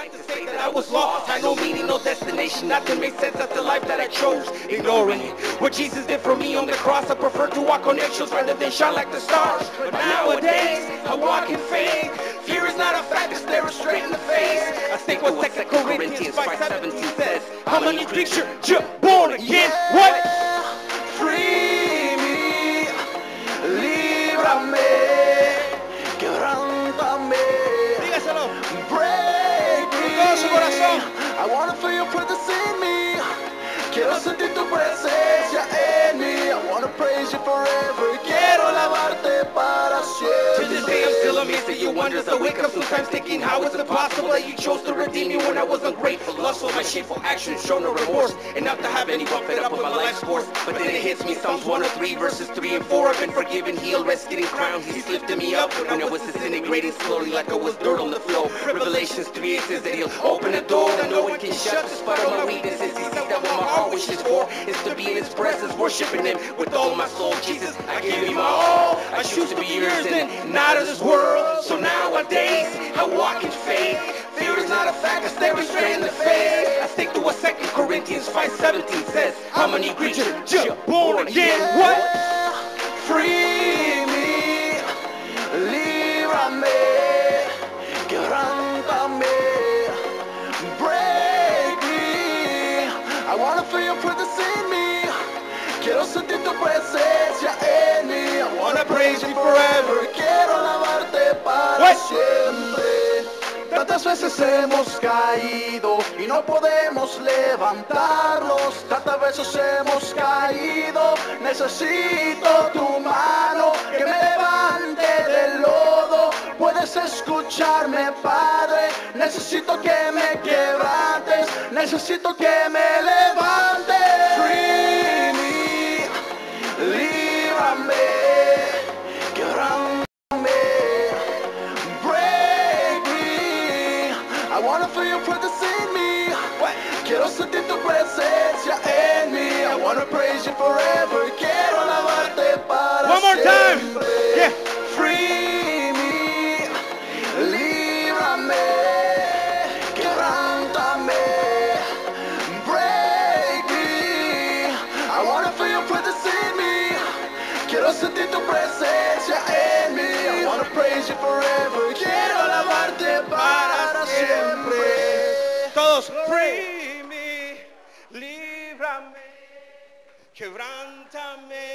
like to say that I was lost. Had no meaning, no destination. Nothing made sense. That's the life that I chose. Ignoring it. What Jesus did for me on the cross, I prefer to walk on eggshells rather than shine like the stars. But nowadays, I walk in faith. Fear is not a fact, it's staring straight in the face. I think what 2 Corinthians 5:17 says. I'm a new creature, born again. What? Free me, líbrame, quebrántame. Dígaselo. Break Con todo su corazón. me. I wanna feel your presence in me. Quiero sentir tu presencia en mí. I wanna praise you forever. Quiero alabarte para To this day I'm siempre. still amazed at your wonders. I wake up sometimes thinking, how is it possible that you chose to redeem me when I was ungrateful, lustful, my shameful actions, show no remorse, and not to have anyone fed up with my life's course. But then it hits me, Psalms 103 verses 3 and 4. I've been forgiven, healed, rescued, and crowned. He's lifted me up when I was disintegrating slowly like I was dirt on the floor. Revelations 3:8 says that he'll open a door that no one can shut despite all my weaknesses. He sees that what my heart wishes for is to be in his presence, worshiping him with all my soul. Jesus, I give you my all. I choose to be yours and not of this world. So nowadays, I walk in faith. Fear is not a fact, I stare straight in the face. I stick to what 2 Corinthians 5:17 says. I'm a new creature, born again. What? Free me, líbrame, quebrántame, break me. I wanna feel your presence in me. Quiero sentir tu presencia en mí. I wanna praise you forever. Quiero alabarte para siempre. Tantas veces hemos caído y no podemos levantarnos. Tantas veces hemos caído. Necesito tu mano que me levante del lodo. Puedes escucharme, Padre. Necesito que me quebrantes. Necesito que me levantes. Free me, líbrame, quebrántame, break me. I wanna feel your presence in me. Quiero sentir tu presencia en mí. I wanna praise you forever. Quiero alabarte para One more time. siempre. Yeah. Free me, líbrame, quebrántame, break me. I wanna feel your presence in me. Quiero sentir tu presencia en mí. I wanna praise you forever. Quiero alabarte para siempre. Todos, free me, líbrame, quebrántame.